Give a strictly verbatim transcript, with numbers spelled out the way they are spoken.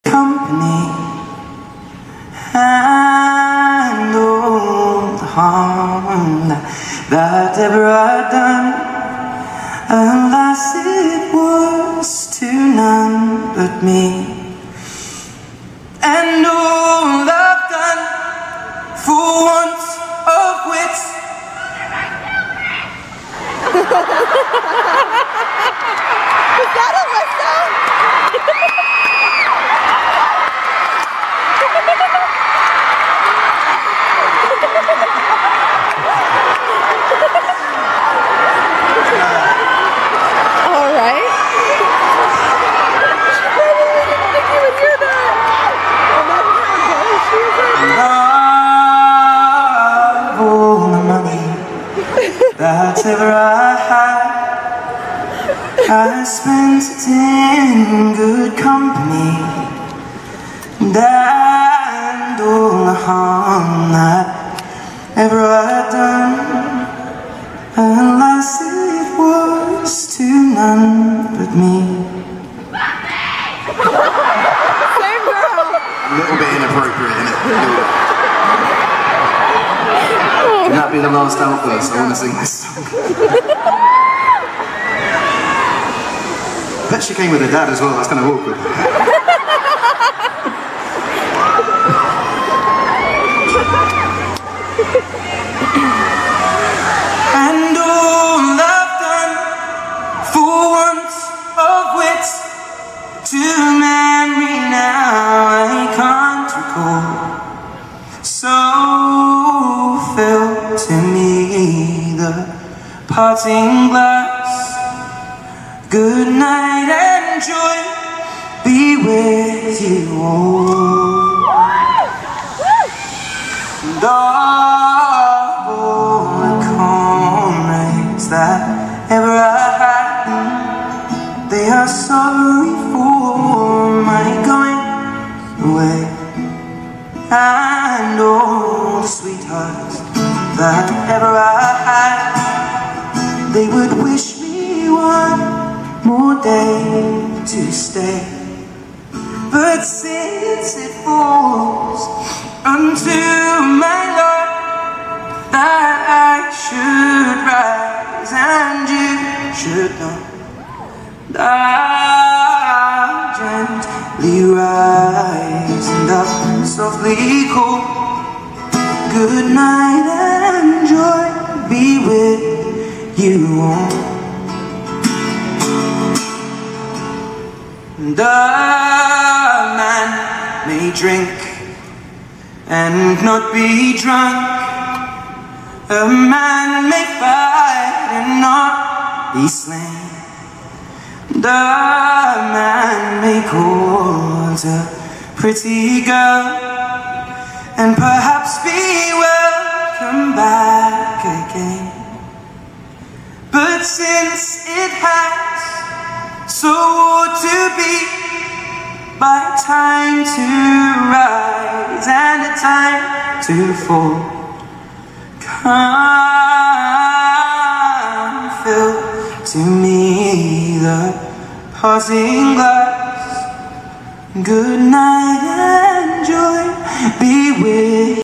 company and all the harm that, that ever I'd done. Alas, it was to none but me. And all I've done for want of wits Was that Alyssa? All right. She probably didn't think you would hear that. And that was her voice. She was like, of all the money that ever I had, I spent it in good company, and all the harm that ever I'd done, alas, it was to none but me. same girl. A little bit inappropriate, isn't it? Can that be the last outburst? I want to sing this song. I bet she came with her dad as well, that's kind of awkward. And all I've done for want of wits to memory now I can't recall. So fell to me the parting glass. Good night and joy be with you all. And of all the comrades that ever I had, they are sorry for my going away. And all the sweethearts that ever I had, they would wish me one more day to stay. But since it falls unto my lot that I should rise and you should not, I gently rise and up softly call, good night and joy be with you all. And a man may drink and not be drunk. A man may fight and not be slain. And a man may court a pretty girl and perhaps be welcome back again. But since it has so to be, by time to rise and a time to fall, come fill to me the parting glass. Good night and joy be with